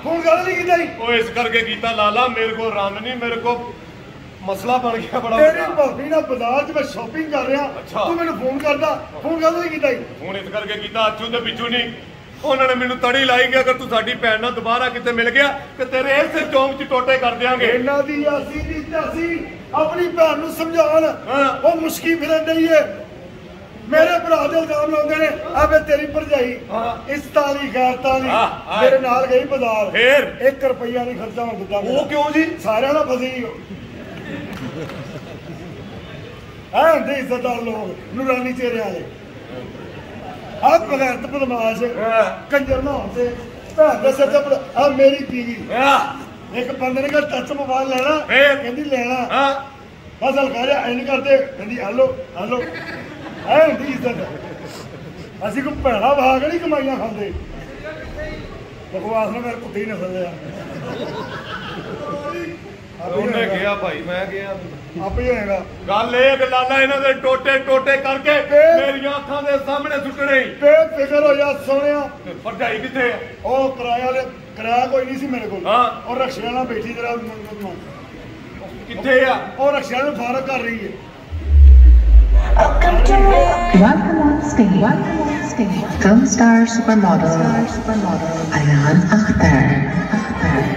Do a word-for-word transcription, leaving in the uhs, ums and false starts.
Phone कर नहीं कीता ही ओ इस करके कीता लाला मेरे को रन नहीं मेरे को मसला बन गया बड़ा तेरी भाभी ना बाजार च मैं शॉपिंग कर रहा अच्छा तू मैंने फोन करदा फोन कर नहीं कीता ही फोन इस करके कीता अच्छू ते बिच्छू नहीं उन्होंने मैनू तड़ी लाई कि अगर तू साडी भैन नाल दोबारा किते मिल गया ते तेरे इस चौंक च टोटे कर देंगे इन्हां दी असी दी तसी अपनी भैन नू समझाण ओ मुश्की फिरन दई है मेरे भरा दे इल्जाम लाउंदे ने अबे तेरी भरजाई इस ताली गैर ताली मेरे नाल गई बाजार फिर एक रुपया नहीं खर्चा होण दित्ता वो क्यों जी सारियां नाल फसी हां दे इज्जतदार लोग नूरानी चेहरे वाले आप बगैर तो बदमाश कंजर ना होते भैन दे सिर ते आ मेरी बीवी एक बंदे ने कहा टच मोबाइल लेना कहंदी लेना बस हल कह रहा इंज करते कहंदी हेलो हेलो है होंदी इज्जत असीं कोई भैड़ा भाग नहीं कमाइयां खांदे बकवास ना मेरे कुत्ते ही नसल ਉਹਨੇ ਗਿਆ ਭਾਈ ਮੈਂ ਗਿਆ ਆਪੇ ਹੋਏਗਾ ਗੱਲ ਇਹ ਕਿ ਲਾਲਾ ਇਹਨਾਂ ਦੇ ਟੋਟੇ ਟੋਟੇ ਕਰਕੇ ਮੇਰੀਆਂ ਅੱਖਾਂ ਦੇ ਸਾਹਮਣੇ ਸੁੱਟਣੇ ਹੀ ਬੇਫਿਕਰ ਹੋ ਜਾ ਸੋਹਣਿਆ ਭਰਜਾਈ ਕਿੱਥੇ ਹੈ ਉਹ ਕਿਰਾਇਆ ਦੇ ਕਿਰਾਇਆ ਕੋਈ ਨਹੀਂ ਸੀ ਮੇਰੇ ਕੋਲ ਹਾਂ ਉਹ ਰਕਸ਼ੇ ਨਾਲ ਬੈਠੀ ਤੇਰਾ ਕਿੱਥੇ ਆ ਉਹ ਰਕਸ਼ੇ ਨੂੰ ਫਾਰਗ ਕਰ ਰਹੀ ਹੈ Welcome on stage. Welcome on stage. Film star supermodel. Supermodel. Ayaan Akhtar. Akhtar.